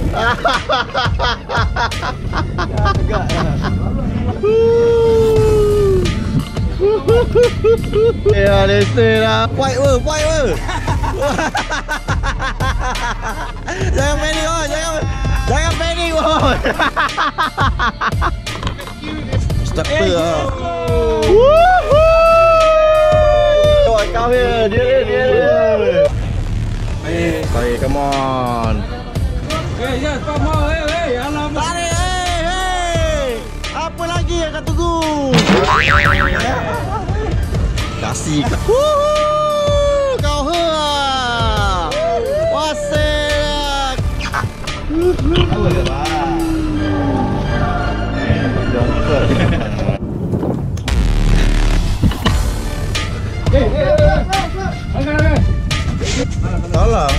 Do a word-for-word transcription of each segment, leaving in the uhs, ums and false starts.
Tegak lah. Ya, lesen lah. Fight wer, fight wer. Jangan panik oh, jangan jangan panik oh. Starter lah. Woohoo! Kau dia, dia dia dia. Hey, hey, come on. Hey, yes, come on, hey, hey, alamak. Tarik, hey, hey. Apa lagi yang kau tunggu? Kasih. Woohoo! Kau hea. Wasek. Apa dia, Bang? Jongkok. Hey, hey, hey. Angkat, angkat. Tolong.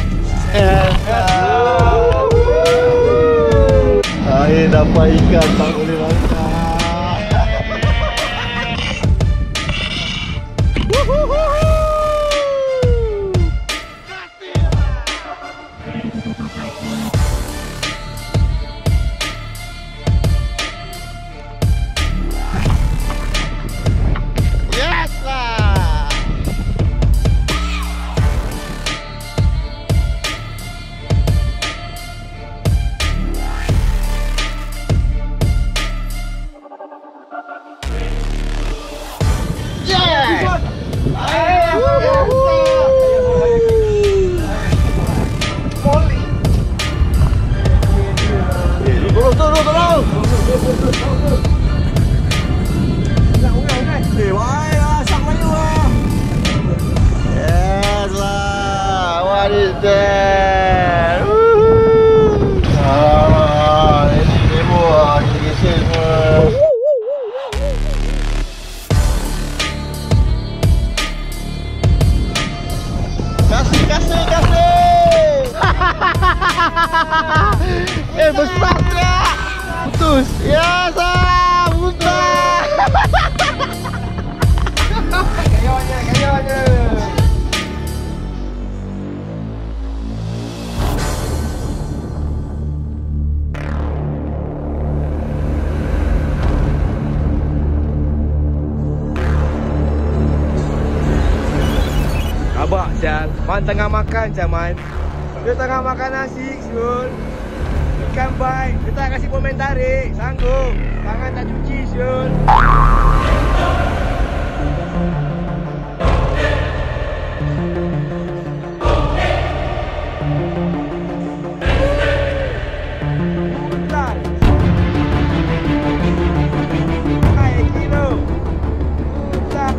Saya dapat ikan tak boleh makan. Yes lah. Yes lah. What is that? Woohoo! Ah, ini demo ah, gesek semua. Kasih, kasih, kasih. Eh, besar tak? Putus. Ya, sah, putus. Kayu aja, kayu aja. Abang Syal, Man tengah makan Caman. Dia tengah makan nasi, Syul. Ikan baik, dia tak kasih komen tarik. Sanggup, tangan tak cuci, Syul. Bentar. Hai, kilo. Bentar.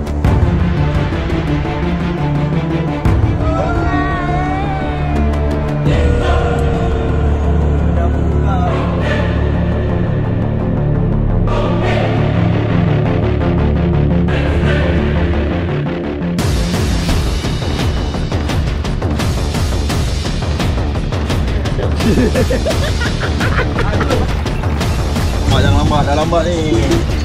Mak jangan lambat, dah lambat ni.